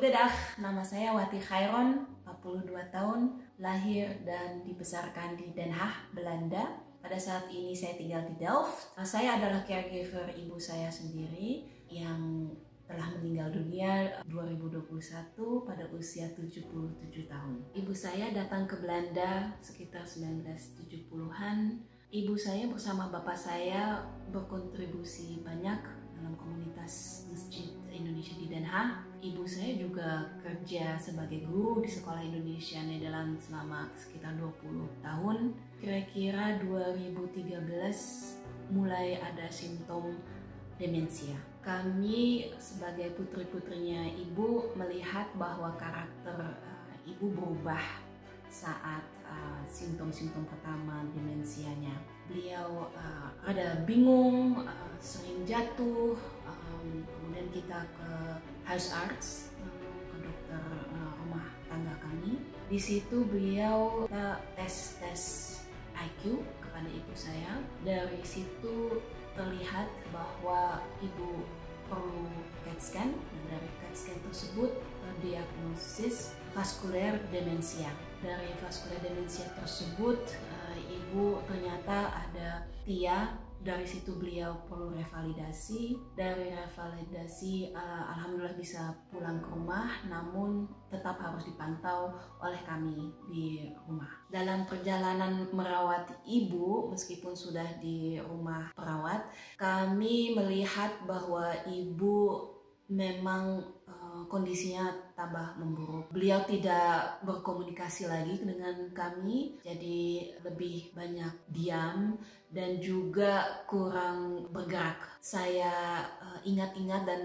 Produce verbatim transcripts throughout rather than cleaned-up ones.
Goedendag, nama saya Wati Khairon, empat puluh dua tahun, lahir dan dibesarkan di Den Haag, Belanda. Pada saat ini saya tinggal di Delft. Saya adalah caregiver ibu saya sendiri yang telah meninggal dunia dua ribu dua puluh satu pada usia tujuh puluh tujuh tahun. Ibu saya datang ke Belanda sekitar seribu sembilan ratus tujuh puluhan. Ibu saya bersama bapak saya berkontribusi banyak dalam komunitas masjid Indonesia di Den Haag. Ibu saya juga kerja sebagai guru di sekolah Indonesia Nederland selama sekitar dua puluh tahun. Kira-kira dua ribu tiga belas mulai ada simptom demensia. Kami sebagai putri-putrinya ibu melihat bahwa karakter uh, ibu berubah saat uh, simptom-simptom pertama demensianya. Beliau uh, ada bingung, uh, sering jatuh, um, kemudian kita ke house arts, uh, ke dokter uh, rumah tangga kami. Di situ beliau tes tes I Q kepada ibu saya. Dari situ terlihat bahwa ibu perlu C A T scan, dan dari C A T scan tersebut terdiagnosis vaskuler demensia. Dari vaskuler demensia tersebut uh, ibu ternyata ada T I A. Dari situ beliau perlu revalidasi. Dari revalidasi uh, alhamdulillah bisa pulang ke rumah, namun tetap harus dipantau oleh kami di rumah. Dalam perjalanan merawat ibu, meskipun sudah di rumah perawat, kami melihat bahwa ibu memang uh, kondisinya tambah memburuk. Beliau tidak berkomunikasi lagi dengan kami, jadi lebih banyak diam dan juga kurang bergerak. Saya uh, ingat-ingat dan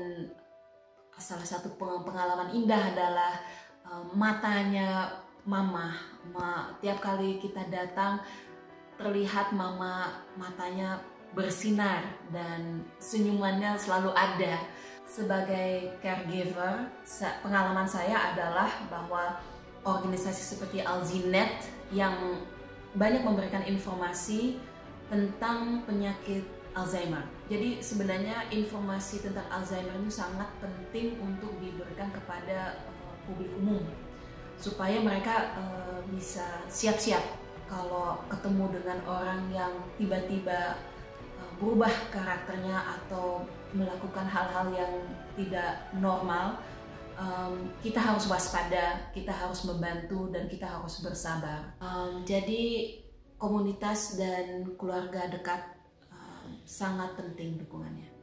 salah satu pengalaman indah adalah uh, matanya mama. Ma, tiap kali kita datang terlihat mama matanya bersinar dan senyumannya selalu ada. Sebagai caregiver, pengalaman saya adalah bahwa organisasi seperti Alzinet yang banyak memberikan informasi tentang penyakit Alzheimer. Jadi sebenarnya informasi tentang Alzheimer itu sangat penting untuk diberikan kepada uh, publik umum supaya mereka uh, bisa siap-siap kalau ketemu dengan orang yang tiba-tiba uh, berubah karakternya atau melakukan hal-hal yang tidak normal. Um, kita harus waspada, kita harus membantu, dan kita harus bersabar. Um, jadi komunitas dan keluarga dekat um, sangat penting dukungannya.